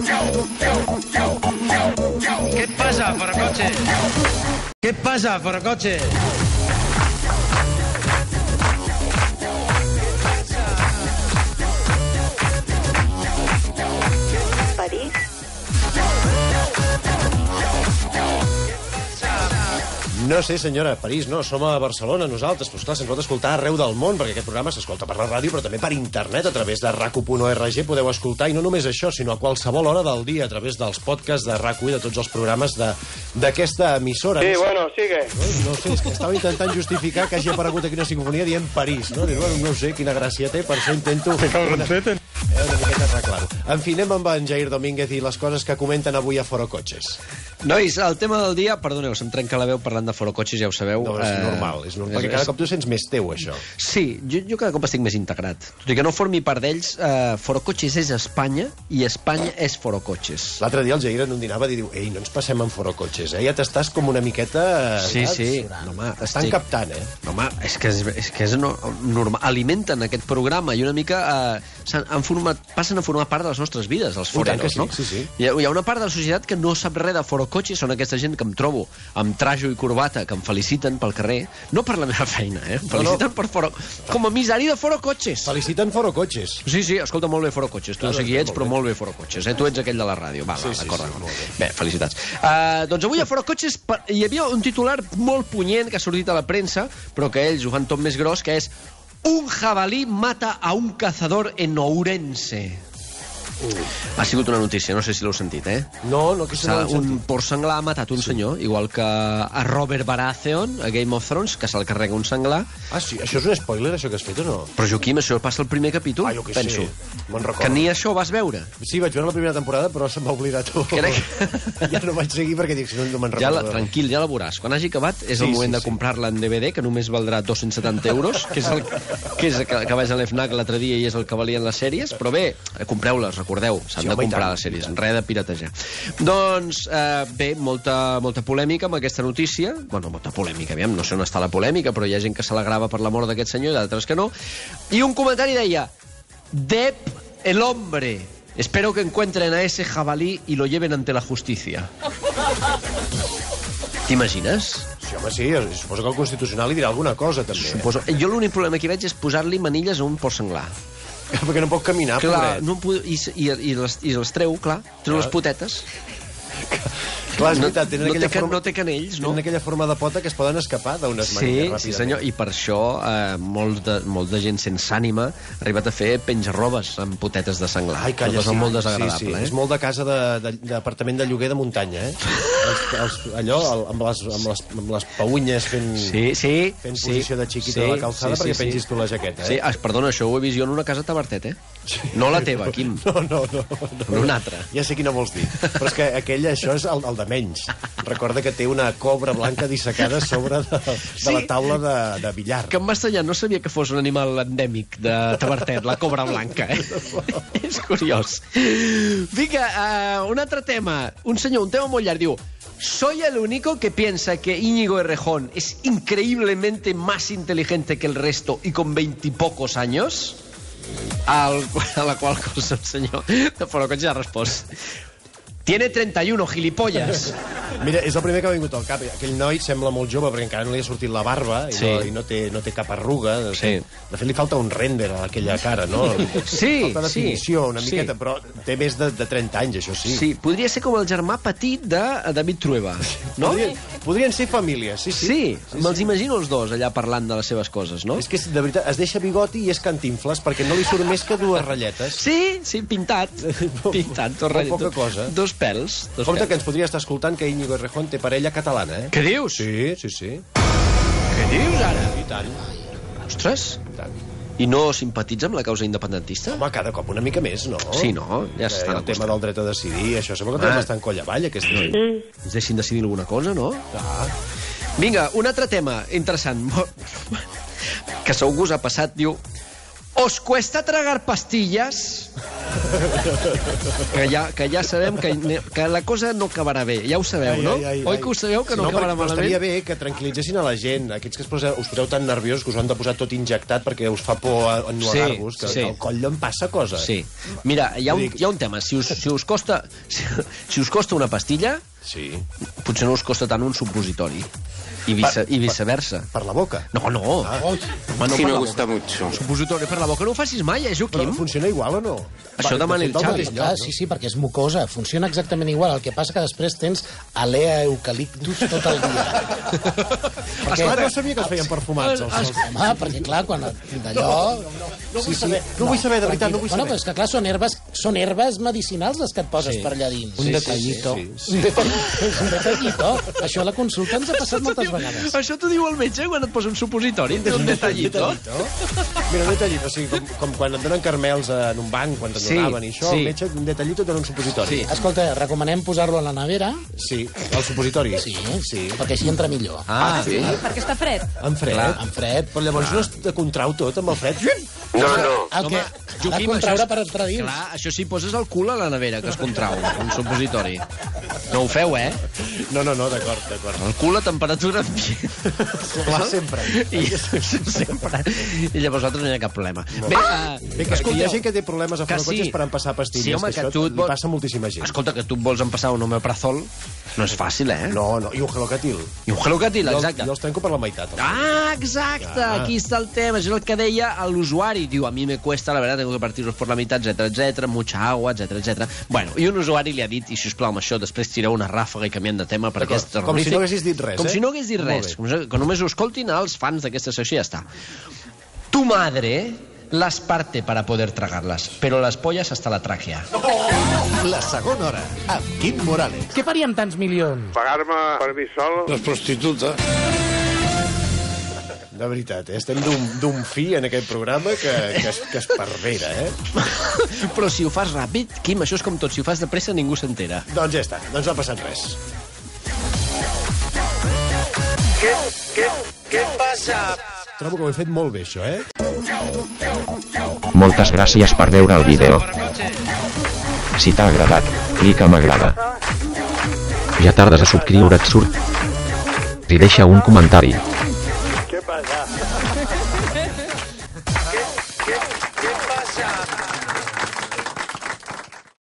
¿Qué pasa, forocoche? ¿Qué pasa, forocoche? París. No sé, senyora, París, no, som a Barcelona nosaltres, però esclar, se'ns pot escoltar arreu del món, perquè aquest programa s'escolta per la ràdio, però també per internet, a través de racu.org podeu escoltar, i no només això, sinó a qualsevol hora del dia, a través dels podcasts de RAC1 i de tots els programes d'aquesta emissora. Sí, bueno, sigue. No sé, és que estava intentant justificar que hagi aparegut aquí una sinfonia dient París, no? Bueno, no sé quina gràcia té, per això intento... una miqueta arreglar-ho. En fi, anem amb en Jair Domínguez i les coses que comenten avui a Forocotxes. Nois, el tema del dia, perdoneu, se'm trenca la veu parlant de Forocotxes, ja ho sabeu. No, és normal, perquè cada cop tu sents més teu, això. Sí, jo cada cop estic més integrat. Tot i que no formi part d'ells, Forocotxes és Espanya i Espanya és Forocotxes. L'altre dia el Jair en un dinar va dir, ei, no ens passem en Forocotxes, ja t'estàs com una miqueta... Sí, sí. No, home, estan captant, eh? No, home, és que és normal. Alimenten aquest programa i una mica passen a formar part de les nostres vides, els foreros, no? Sí, sí. Hi ha una part de la societat que no sap res de Forocotxes, són aquesta gent que em trobo amb trajo i corbata, que em feliciten pel carrer, no per la meva feina, em feliciten per com a misari de Forocotxes. Feliciten Forocotxes. Sí, escolta, molt bé Forocotxes. Tu no sé qui ets, però molt bé Forocotxes. Tu ets aquell de la ràdio. Va, d'acord. Bé, felicitats. Doncs avui a Forocotxes hi havia un titular molt punyent que ha sortit a la premsa, però que ells ho fan tot més gros, que és un jabalí mata a un cazador en Ourense. Ha sigut una notícia, no sé si l'heu sentit, eh? No, que se l'heu sentit. Un porc senglar ha matat un senyor, igual que a Robert Baratheon, a Game of Thrones, que se'l carrega un senglar. Ah, sí? Això és un spoiler, això que has fet, o no? Però, Joaquim, això passa al primer capítol, jo què penso. sé, me'n recordo. Que ni això vas veure. Sí, vaig veure la primera temporada, però se'm va oblidar tot. Ja no vaig seguir perquè dic, si no me'n recordo. Tranquil, ja la veuràs. Quan hagi acabat és el moment de comprar-la en DVD, que només valdrà 270 euros, que és el que vaig a l'FNAC l'altre dia i és el que valien les sèries, però bé, compreu-les, recordeu, s'han de comprar les sèries, res de piratejar. Doncs, bé, molta polèmica amb aquesta notícia. Bueno, molta polèmica, aviam, no sé on està la polèmica, però hi ha gent que se la grava per la mort d'aquest senyor i d'altres que no. I un comentari deia: Depp, el hombre, espero que encuentren a ese jabalí y lo lleven ante la justicia. T'imagines? Sí, home, sí, suposo que el Constitucional li dirà alguna cosa, també. Suposo. Jo l'únic problema que hi veig és posar-li manilles a un porc senglar. Perquè no pot caminar, clar, pobret. I les treu, clar, treu les potetes. Clar, és veritat, no té canells, no? Tenen aquella forma de pota que es poden escapar d'unes manilles ràpidament. Sí, senyor, i per això molt de gent sense ànima ha arribat a fer penjarrobes amb potetes de senglar. Ai, calla, és molt desagradable, És molt de casa d'apartament de lloguer de muntanya, allò, amb les paunyes fent posició de xiquita de la calçada perquè pengis tu la jaqueta, Sí, perdona, això ho he vist jo en una casa a Tabertet, No la teva, Quim. No. En una altra. Ja sé quina vols dir. Però és que això és el de menys. Recorda que té una cobra blanca dissecada sobre de la taula de billar. Que em va estranyar, no sabia que fos un animal endèmic de Tabertet, la cobra blanca, És curiós. Vinga, un altre tema. Un tema molt llarg, diu: soy el único que piensa que Íñigo Errejón es increíblemente más inteligente que el resto y con 20 y pocos años. A la qual cosa el senyor de Forocotxes ha respost: tiene 31, gilipollas. Mira, és el primer que m'ha vingut al cap. Aquell noi sembla molt jove perquè encara no li ha sortit la barba i no té cap arruga. De fet, li falta un render a aquella cara, no? Falta definició una miqueta, però té més de 30 anys, això sí. Sí, podria ser com el germà petit de David Trueba, no? Podrien ser famílies, sí. Sí, me'ls imagino els dos allà parlant de les seves coses, no? És que, de veritat, es deixa bigoti i és Cantinfles perquè no li surt més que dues ratlletes. Sí, pintat, poca cosa. Dos pèls. Compte que ens podria estar escoltant que Íñigo Errejón té parella catalana, Què dius? Sí. Què dius, ara? I tant. Ostres. I tant. I no simpatitza amb la causa independentista? Home, cada cop una mica més, no? Sí, no? Ja s'estan el tema del dret a decidir, això sembla que té bastant coll avall, aquesta gent. Ens deixin decidir alguna cosa, no? Clar. Vinga, un altre tema interessant. Que segur que us ha passat, diu: ¿os cuesta tragar pastillas? Que ja sabem que la cosa no acabarà bé. Ja ho sabeu, no? Oi que ho sabeu, que no acabarà malament? Estaria bé que tranquil·litzessin a la gent, aquests que us poseu tan nerviosos, que us ho han de posar tot injectat perquè us fa por ennuegar-vos, que al coll em passa cosa. Sí. Mira, hi ha un tema. Si us costa una pastilla, potser no us costa tant un supositori. I viceversa. Per la boca? No. Sí, me gusta mucho. Supositori per la boca. No ho facis mai, Joaquim? Però funciona igual o no? Això demana el Xavi. Sí, perquè és mucosa. Funciona exactament igual. El que passa que després tens alea eucaliptus tot el dia. Esclar, no sabia que es feien perfumats. Home, perquè clar, quan d'allò... No vull saber, de veritat, no vull saber. Bueno, però és que clar, són herbes medicinals les que et poses per allà dins. Un detallito. Un detallito. Això a la consulta ens ha passat moltes vegades. Això t'ho diu el metge quan et posa un supositori? Un detallito. Mira, un detallito, o sigui, com quan et donen carmels en un banc, quan te'n donaven i això, el metge, un detallito, et dona un supositori. Escolta, recomanem posar-lo a la nevera. Sí, el supositori. Sí, perquè així entra millor. Sí? Perquè està fred. En fred. Però llavors no es contrau tot amb el fred. No. El que ha de contraure per entrar dins. Clar, això sí, poses el cul a la nevera, que es contrau, un supositori. No ho feu, eh? No, d'acord. El cul a temperatura ambient. Sempre. I llavors no hi ha cap problema. Bé, que hi ha gent que té problemes a fora cotxes per empassar pastilles. Sí, home, que això li passa a moltíssima gent. Escolta, que tu et vols empassar un omeprazol, no és fàcil, eh? No, i un gelocatil. I un gelocatil, exacte. Jo els trenco per la meitat. Exacte, aquí està el tema, és el que deia l'usuari. Diu, a mi me cuesta, la verdad, tengo que partirlos por la mitad, etcétera, mucha agua, etcétera. Bueno, i un usuari li ha dit, i sisplau, amb això, després tireu una ràfaga i canviem de tema, perquè és terrorífic. Com si no haguessis dit res, Com si no hagués dit res, que només ho escoltin els fans d'aquesta secció i ja està. Tu madre las parte para poder tragarlas, pero las pollas hasta la tráquea. La segona hora, amb Quim Morales. Què faríem tants milions? Pagar-me per mi sol. Les prostitutes. De veritat, estem d'un fi en aquest programa que es pervera, Però si ho fas ràpid, Quim, això és com tot, si ho fas de pressa ningú s'entera. Doncs ja està, no ha passat res. Què passa? Trobo que ho he fet molt bé, això, Moltes gràcies per veure el vídeo. Si t'ha agradat, clica m'agrada. Ja tardes a subscriure't, surt. I deixa un comentari. Què passa?